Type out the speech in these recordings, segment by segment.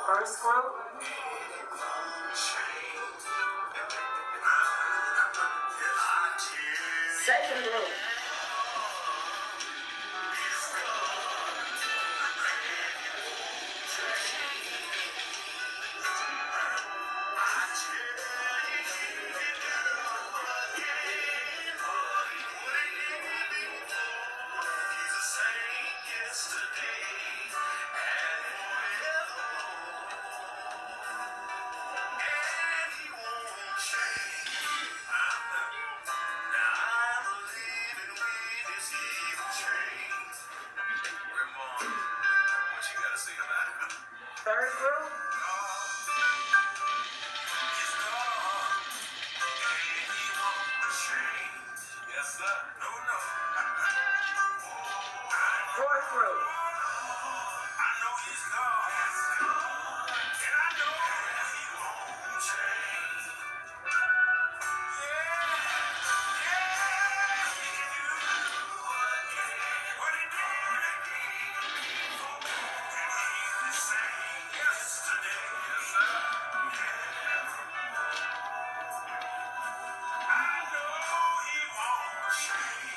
First group. Second group. Third group. Yes, sir. No, no. Fourth group. I know he's God. And I know he won't change. Yeah. He can do what he did. And he's the same yesterday. Yes, sir. I know he won't change.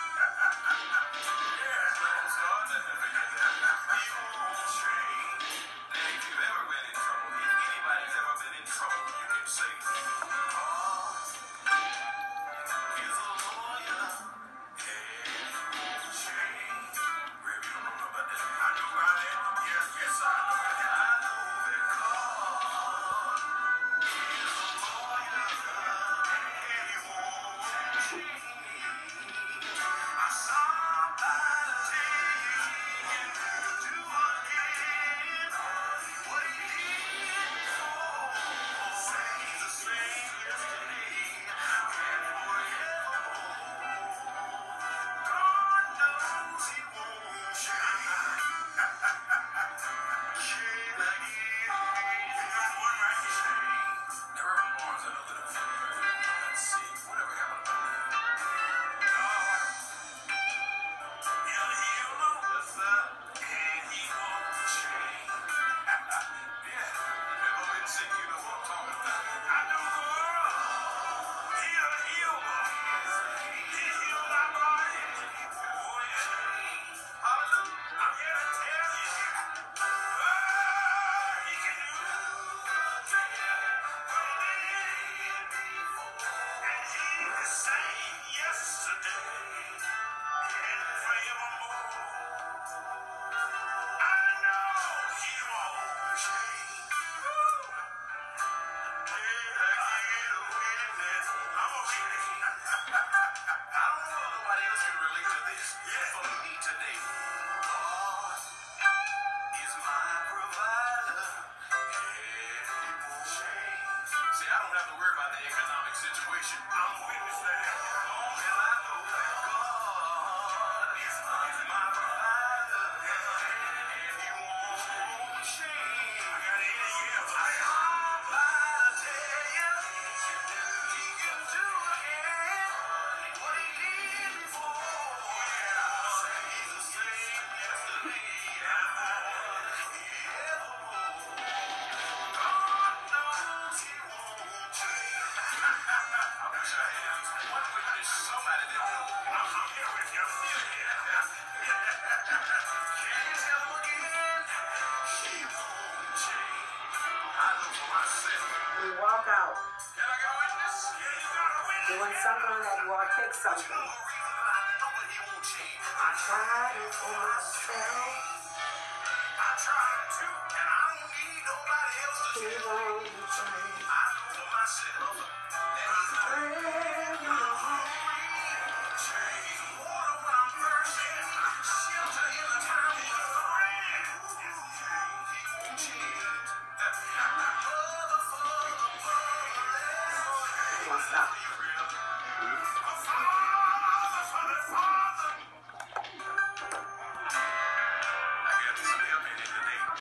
We walk out. Doing something on that wall, pick something. I tried it for myself. I tried to, and I don't need nobody else to He won't change. I know for myself that he's not Brand new heart. change. Water when I'm thirsty, shelter in the time of the rain. He won't change. Mother for the motherless. Come on, stop. A father for the fatherless.